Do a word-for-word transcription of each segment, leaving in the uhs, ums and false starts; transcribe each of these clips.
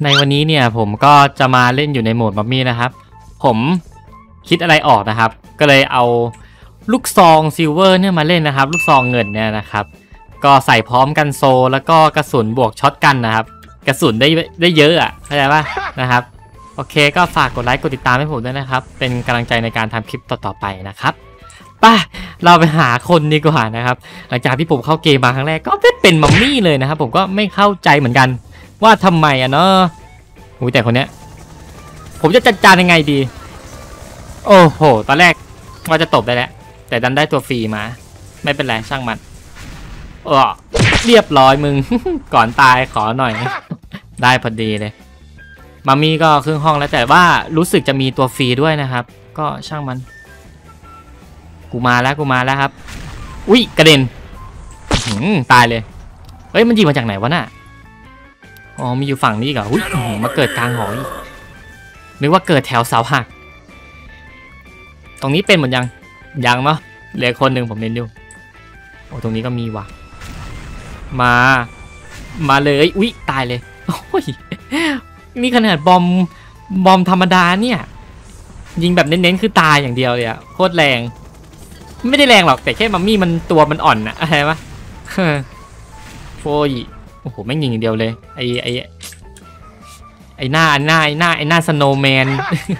ในวันนี้เนี่ยผมก็จะมาเล่นอยู่ในโหมดมัมมี่นะครับผมคิดอะไรออกนะครับก็เลยเอาลูกซองซิลเวอร์เนี่ยมาเล่นนะครับลูกซองเงินเนี่ยนะครับก็ใส่พร้อมกันโซแล้วก็กระสุนบวกช็อตกันนะครับกระสุนได้ได้เยอะอ่ะเข้าใจป่ะนะครับโอเคก็ฝากกดไลค์กดติดตามให้ผมด้วยนะครับเป็นกำลังใจในการทำคลิปต่อๆไปนะครับป่ะเราไปหาคนดีกว่านะครับหลังจากที่ผมเข้าเกมมาครั้งแรกก็เป็นมัมมี่เลยนะครับผมก็ไม่เข้าใจเหมือนกันว่าทำไมอ่ะเนาะอุ้ยแต่คนเนี้ยผมจะจัดการยังไงดีโอ้โหตอนแรกว่าจะตบได้แล้วแต่ดันได้ตัวฟรีมาไม่เป็นไรช่างมันเออเรียบร้อยมึง ก่อนตายขอหน่อย ได้พอดีเลยมัมมี่ก็ครึ่งห้องแล้วแต่ว่ารู้สึกจะมีตัวฟรีด้วยนะครับก็ช่างมันกูมาแล้วกูมาแล้วครับอุ้ยกระเด็นตายเลยเฮ้ยมันยิงมาจากไหนวะน่ะอ๋อมีอยู่ฝั่งนี้เหรออุ้ยมาเกิดกลางหออีกนึกว่าเกิดแถวเสาหักตรงนี้เป็นหมดยังยังเนาะเหลือคนหนึ่งผมเล่นอยู่โอ้ตรงนี้ก็มีว่ะมามาเลยอุ้ยตายเลยโอ้ยนี่ขนาดบอมบอมธรรมดาเนี่ยยิงแบบเน้นๆคือตายอย่างเดียวเลยอะโคตรแรงไม่ได้แรงหรอกแต่แค่มัมมี่มันตัวมันอ่อนอะอะไรวะโอ้ยโอ้โหแม่งยิงอย่างเดียวเลยไอไอไอหน้าหน้าไอหน้าไอหน้าสโนว์แมน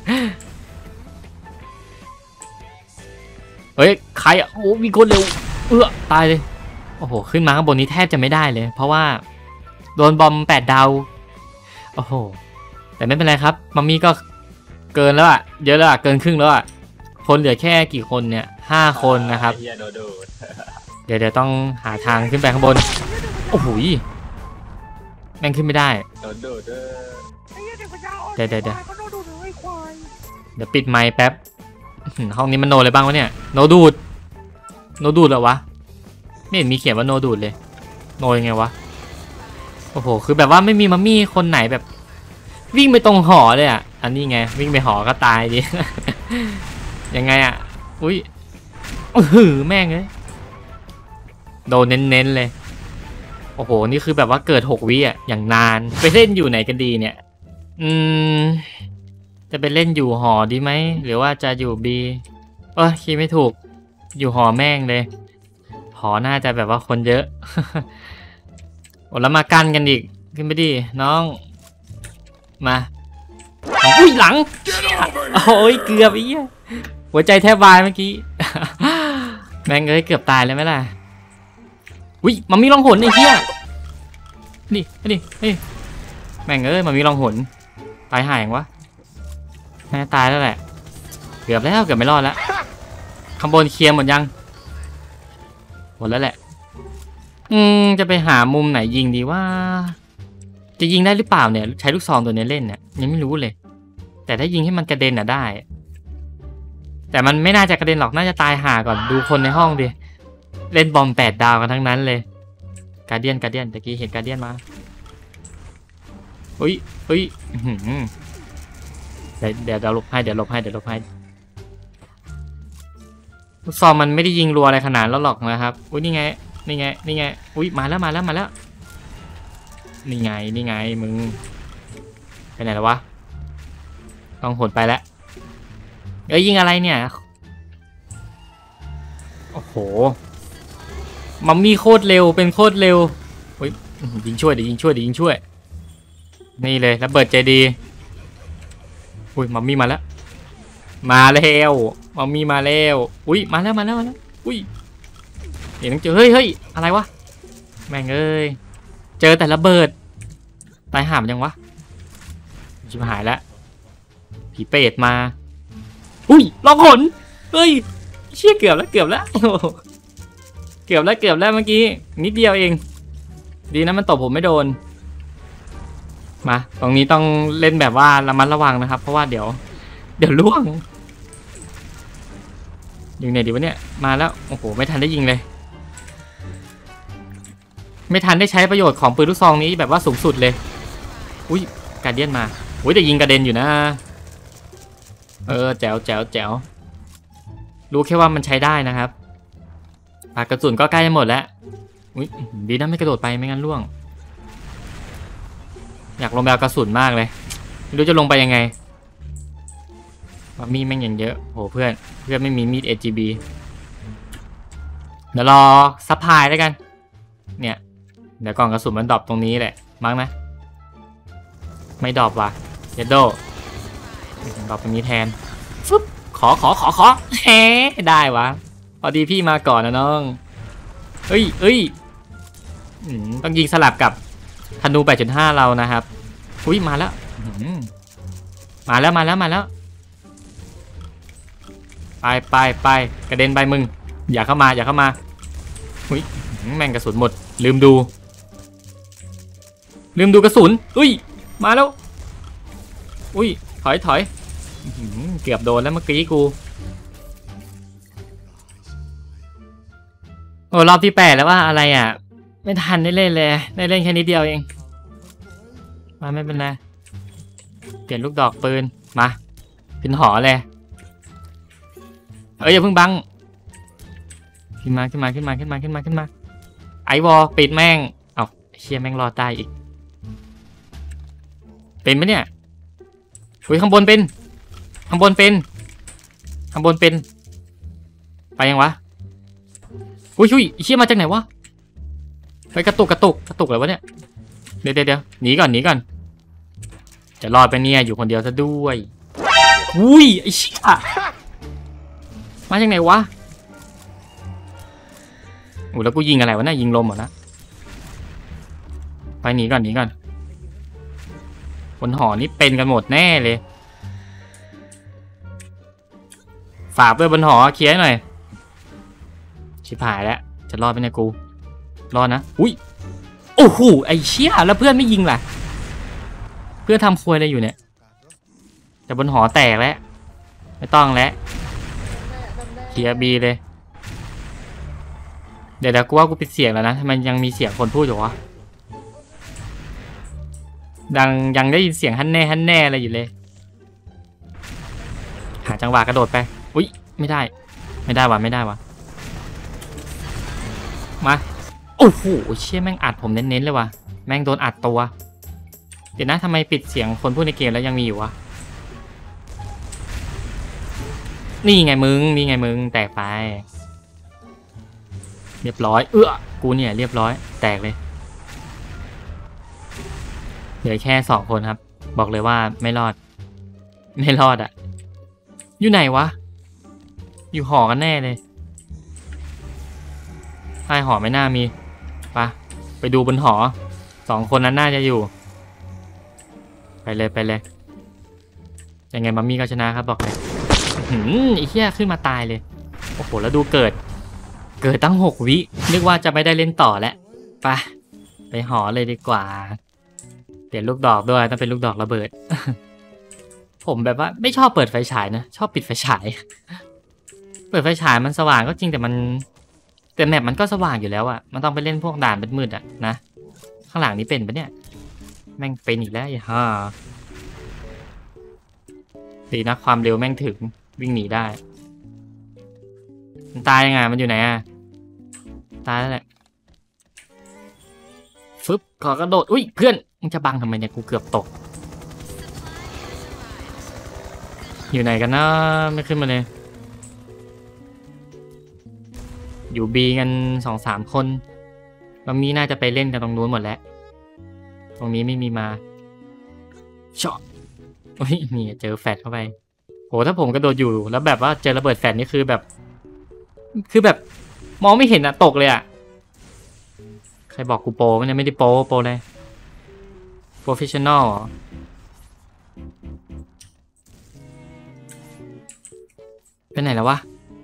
เฮ้ยใครโอ้มีคนเร็วเอื้อตายเลยโอ้โหขึ้นมาข้างบนนี้แทบจะไม่ได้เลยเพราะว่าโดนบอมแปดดาวโอ้โหแต่ไม่เป็นไรครับมัมมี่ก็เกินแล้วอะเยอะแล้วอะเกินครึ่งแล้วอะคนเหลือแค่กี่คนเนี่ยห้าคนนะครับเดี๋ยวเดี๋ยวต้องหาทางขึ้นไปข้างบนโอ้โหแม่งขึ้นไม่ได้เดี๋ยวเดี๋ยวเดี๋ยวเดี๋ยวปิดไมค์แป๊บห้องนี้มันโนเลยบ้างวะเนี่ยโนดูดโนดูดเหรอวะไม่เห็นมีเขียนว่าโนดูดเลยโนยังไงวะโอ้โหคือแบบว่าไม่มีมัมมี่คนไหนแบบวิ่งไปตรงหอเลยอ่ะอันนี้ไงวิ่งไปหอก็ตายดิยังไงอ่ะอุ้ยหือแม่งเลยโดนเน้นๆเลยโอ้โหนี่คือแบบว่าเกิดหกวิอ่ะอย่างนานไปเล่นอยู่ไหนกันดีเนี่ยอืมจะไปเล่นอยู่หอดีไหมหรือว่าจะอยู่บีเออคิดไม่ถูกอยู่หอแม่งเลยหอน่าจะแบบว่าคนเยอะ โอ้แล้วมากันกันอีกขึ้นไปดิน้องมาอุ้ยหลังโอ้ยเกือบอีกหัวใจแทบวายเมื่อกี้ แม่งเอ้ยเกือบตายเลยไหมล่ะอุ้ยมันมีรองหนไอ้เหี้ยนี่นี่นี่แม่งเอ้ยมันมีรองหนตายหายงวะแม่ตายแล้วแหละเกือบแล้วเกือบไม่รอดแล้วข้างบนเคลียร์หมดยังหมดแล้วแหละอืมจะไปหามุมไหนยิงดีว่าจะยิงได้หรือเปล่าเนี่ยใช้ลูกซองตัวนี้เล่นเนี่ยยังไม่รู้เลยแต่ถ้ายิงให้มันกระเด็นน่ะได้แต่มันไม่น่าจะกระเด็นหรอกน่าจะตายห่าก่อนดูคนในห้องดิเล่นบอมแปดดาวกันทั้งนั้นเลยการเดียนการเดียนตะกี้เห็นการเดียนมาอุ้ยอุ้ยเดี๋ยวเดี๋ยวเดี๋ยวลบให้เดี๋ยวลบให้เดี๋ยวลบให้ลูกซองมันไม่ได้ยิงรัวอะไรขนาดนั้นหรอกนะครับอุ้ยนี่ไงนี่ไงนี่ไงอุ้ยมาแล้วมาแล้วมาแล้วนี่ไงนี่ไงมึงไปไหนแล้ววะต้องหดไปแล้วเอ้ยยิงอะไรเนี่ยโอ้โหมัมมี่โคตรเร็วเป็นโคตรเร็วอุ้ยยิงช่วยเดี๋ยวยิงช่วยเดี๋ยวยิงช่วยนี่เลยระเบิดใจดีอุ้ยมัมมี่มาแล้วมาแล้วมัมมี่มาแล้วอุ้ยมาแล้วมาแล้วมาแล้วอุ้ยเดี๋ยวต้องเจอเฮ้ยเฮ้ยอะไรวะแม่งเอ้ยเจอแต่ระเบิดตายห่ามยังวะชิบหายแล้วผีเปรตมาอุ้ยลองหนเฮ้ยเชี่ยเกือบแล้วเกือบแล้วเกือบแล้วเกือบแล้วเมื่อกี้นิดเดียวเองดีนะมันตบผมไม่โดนมาตรงนี้ต้องเล่นแบบว่าระมัดระวังนะครับเพราะว่าเดี๋ยวเดี๋ยวล่วงยิงไหนดีวะเนี่ยมาแล้วโอ้โหไม่ทันได้ยิงเลยไม่ทันได้ใช้ประโยชน์ของปืนลูกซองนี้แบบว่าสูงสุดเลยอุ้ยการเดียนมาอุ้ยแต่ยิงกระเด็นอยู่นะเออแจ๋วแจ๋วแจ๋วรู้แค่ว่ามันใช้ได้นะครับปากกระสุนก็ใกล้จะหมดแล้วอุ้ยดีนะไม่กระโดดไปไม่งั้นล่วงอยากลงไปเอากระสุนมากเลยไม่รู้จะลงไปยังไงมีแม่งอย่างเยอะโหเพื่อนเพื่อนไม่มีมีด เอ จี บี เดี๋ยวรอซัพพลายแล้วกันเนี่ยเดี๋ยวกล่องกระสุนมันดรอปตรงนี้แหละมั้งนะไม่ดรอปว่ะเยดโดดรอปตรงนี้แทนฟึบขอขอขอขอแฮได้วะพอดีพี่มาก่อนนะน้องเอ้ยเอ้ยต้องยิงสลับกับธนู แปดจุดห้า เรานะครับอุ้ยมาแล้วมาแล้วมาแล้วมาแล้วไปไปไปกระเด็นไปมึงอย่าเข้ามาอย่าเข้ามาอุ้ยแม่งกระสุนหมดลืมดูลืมดูกระสุนอุ้ยมาแล้วอุ้ยถอยถอยเกือบโดนแล้วเมื่อกี้กูโอ้รอบที่แปดแล้วว่าอะไรอ่ะไม่ทันได้เล่นเลยได้เล่นแค่นิดเดียวเองมาไม่เป็นไรเปลี่ยนลูกดอกปืนมาเป็นหอเลยเอ้ยอย่าเพิ่งบังขึ้นมาขึ้นมาขึ้นมาขึ้นมาขึ้นมาขึ้นมาไอวอลปิดแม่งเอาเชี่ยแม่งรอดได้อีกเป็นไหมเนี่ยอุ้ยข้างบนเป็นข้างบนเป็นข้างบนเป็นไปยังวะอุ้ยอุ้ยเชี่ยมาจากไหนวะไปกระตุกกระตุกกระตุกอะไรวะเนี่ยเดี๋ยวเดี๋ยวหนีก่อนหนีก่อนจะรอดไปเนี่ยอยู่คนเดียวซะด้วยอุ้ยไอ้เชี่ยมาจากไหนวะโอ้แล้วกูยิงอะไรวะน่ะยิงลมเหรอนะไปหนีก่อนหนีก่อนบนหอนี่เป็นกันหมดแน่เลยฝากด้วยบนหอเคลียร์หน่อยชิบหายแล้วจะรอดไปเนี่ยกูรอดนะอุ้ยโอ้โหไอ้เชี่ยแล้วเพื่อนไม่ยิงล่ะเพื่อนทำควยอะไรอยู่เนี่ยแต่บนหอแตกแล้วไม่ต้องแล้วเคลียร์บีเลยเดี๋ยวเดี๋ยวกูว่ากูปิดเสียงแล้วนะทำไมยังมีเสียงคนพูดอยู่วะดังยังได้ยินเสียงฮันแน่ฮันแน่อะไรอยู่เลยหาจังหวะกระโดดไปอุ้ยไม่ได้ไม่ได้วะไม่ได้วะมาโอ้โหเชี่ยแม่งอัดผมเน้นๆเลยวะแม่งโดนอัดตัวเดี๋ยวนะทำไมปิดเสียงคนพูดในเกมแล้วยังมีอยู่วะนี่ไงมึงนี่ไงมึงแตกไปเรียบร้อยเอื้อกูเนี่ยเรียบร้อยแตกเลยเหลือแค่สองคนครับบอกเลยว่าไม่รอดไม่รอดอ่ะอยู่ไหนวะอยู่หอกันแน่เลยใต้หอไม่น่ามีปะไปดูบนหอสองคนนั้นน่าจะอยู่ไปเลยไปเลยยังไงมัมมี่ก็ชนะครับบอกเลยหืมไอ้เหี้ยขึ้นมาตายเลยโอ้โหแล้วดูเกิดเกิดตั้งหกวินึกว่าจะไม่ได้เล่นต่อแล้วไปไปหอเลยดีกว่าเปลี่ยนลูกดอกด้วยต้องเป็นลูกดอกระเบิด ผมแบบว่าไม่ชอบเปิดไฟฉายนะชอบปิดไฟฉายเปิดไฟฉายมันสว่างก็จริงแต่มันแต่แมปมันก็สว่างอยู่แล้วอะมันต้องไปเล่นพวกด่านมืดๆอะนะข้างหลังนี้เป็นปะเนี่ยแม่งเป็นอีกแล้วฮ่าดีนะความเร็วแม่งถึงวิ่งหนีได้มันตายยังไงมันอยู่ไหนอะตายแล้วแหละฟึบขอกระโดดอุ้ยเพื่อนมึงจะบังทำไมเนี่ยกูเกือบตกอยู่ไหนกันนะไม่ขึ้นมาเลยอยู่บีกันสองสามคนตรงนี้น่าจะไปเล่นกันตรงนู้นหมดแล้วตรงนี้ไม่มีมาช็อตโอ้ยนี่เจอแฟลชเข้าไปโหถ้าผมกระโดดอยู่แล้วแบบว่าเจอระเบิดแฟลชนี่คือแบบคือแบบมองไม่เห็นอะตกเลยอะใครบอกกูโปรมันยังไม่ได้โปรโปรเลยโปรเฟชชั่นอลเป็นไหนแล้ววะ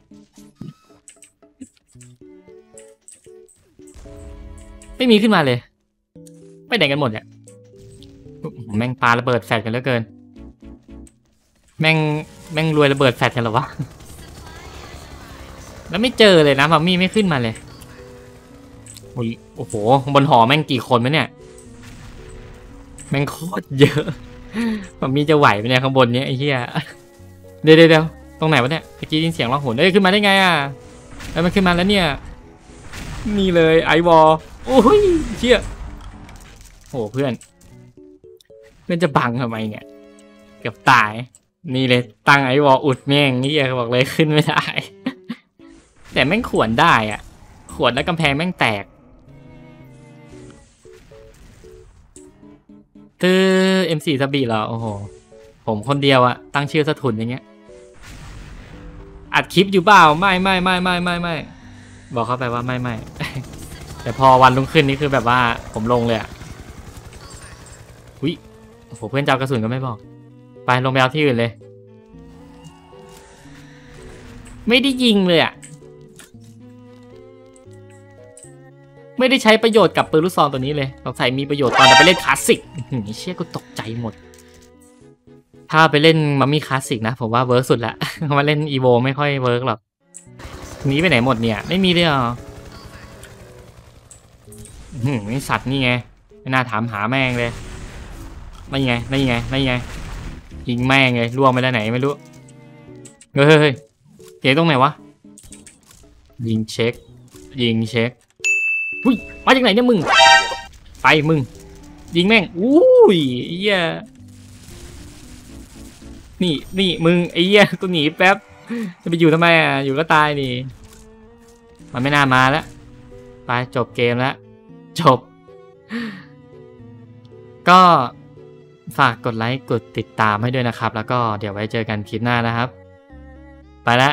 ไม่มีขึ้นมาเลยไปไหนกันหมดเนี่ยแม่งปาระเบิดแฟลชกันเหลือเกินแม่งแม่งรวยระเบิดแฟลชกันเหรอวะแล้วไม่เจอเลยนะมัมมี่ไม่ขึ้นมาเลยโอ้โหบนหอแม่งกี่คนไหมเนี่ยแม่งโคตรเยอะมัมมี่จะไหวไหมเนี่ยข้างบนเนี้ยไอ้เหี้ยเดี๋ยวเดี๋ยวตรงไหนวะเนี่ยเมื่อกี้ยินเสียงร้องโหยเอ้ยขึ้นมาได้ไงอ่ะแล้วมันขึ้นมาแล้วเนี่ยนี่เลยไอวอลโอ้ยเชี่ยโหเพื่อนพื่อนจะบังทำไมเนี่ยเกือบตายนี่เลยตั้งไอ้วอลอุดแม่งนี่บอกเลยขึ้นไม่ได้ แต่แม่งขวนได้อ่ะขวนแล้วกำแพงแม่งแตกตื้อ เอ็ม โฟร์ สบีเหรอโอ้โหผมคนเดียวอะตั้งชื่อสะทุนอย่างเงี้ยอัดคลิปอยู่เปล่าไม่ไม่ไม่ไม่ไม่ไม่บอกเขาไปว่าไม่ไม่ แต่พอวันรุ่งขึ้นนี่คือแบบว่าผมลงเลยอะอุ้ยโอ้โหเพื่อนเจ้ากระสุนก็ไม่บอกไปลงไปเอาที่อื่นเลยไม่ได้ยิงเลยอะไม่ได้ใช้ประโยชน์กับปืนลูกซองตัวนี้เลยสงสัยมีประโยชน์ตอนจะไปเล่นคลาสสิกเชี่ยกูตกใจหมดถ้าไปเล่นมัมมี่คลาสสิกนะผมว่าเวิร์กสุดละมาเล่นอีโวไม่ค่อยเวิร์กหรอกหนีไปไหนหมดเนี่ยไม่มีเลยเหรอหืมสัตว์นี่ไงไม่น่าถามหาแม่งเลยไม่ไงไม่ไงไม่ไงยิงแม่งเลยล่วงไปได้ไหนไม่รู้เฮ้ยเฮ้ยเจ๊ตรงไหนวะยิงเช็คยิงเช็คอุ้ยมาจากไหนเนี่ยมึงไปมึงยิงแม่งอุ้ยเหี้ยนี่นี่มึงไอ้เหี้ยกูหนีแป๊บจะไปอยู่ทำไมอ่ะอยู่ก็ตายนี่มันไม่น่ามาแล้วไปจบเกมแล้วจบก็ฝากกดไลค์กดติดตามให้ด้วยนะครับแล้วก็เดี๋ยวไว้เจอกันคลิปหน้านะครับไปแล้ว